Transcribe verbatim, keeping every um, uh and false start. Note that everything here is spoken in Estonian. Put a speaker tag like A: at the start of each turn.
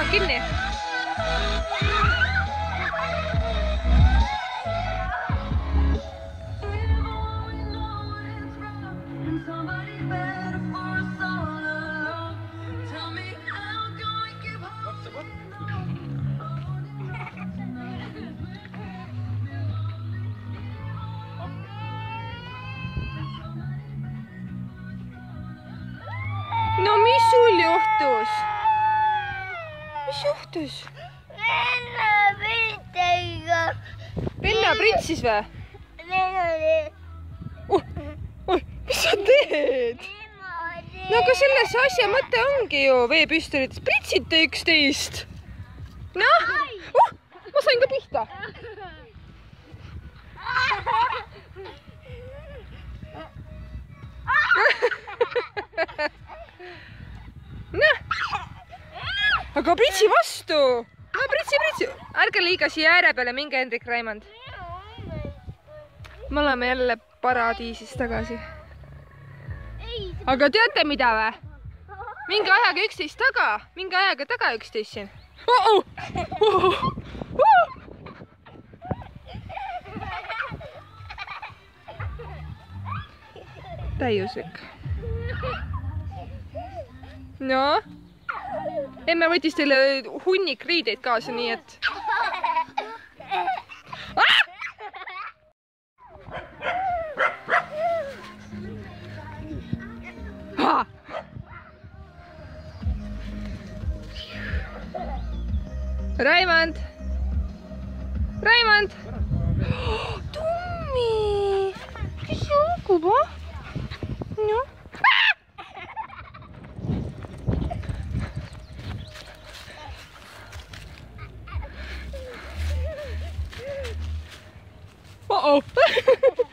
A: Raimond, kinni! No mis sul juhtus? Mis juhtus?
B: Venna printega.
A: Venna printsis või?
B: Venna teed.
A: Uh, uh, mis sa teed? No aga selles asja mõte ongi ju veepüstolites. Pritsite üksteist. Noh, uh, ma sain ka pihta. Noh, aga pritsi vastu. No pritsi, pritsi. Ärge liiga siia ääre peale, minge Hendrik, Raimond. Me oleme jälle paradiisis tagasi. Aga teate mida või? Minge ajaga üksteist taga. Minge ajaga taga üksteist siin. Oh, oh. Oh, oh. Täiuslik. No, emme võttis teile hunnik riideid kaasa, nii et... Ah! Ah! Raimond! Raimond! Oh, Tummi! Mis jookub, ah? No. Uh-oh.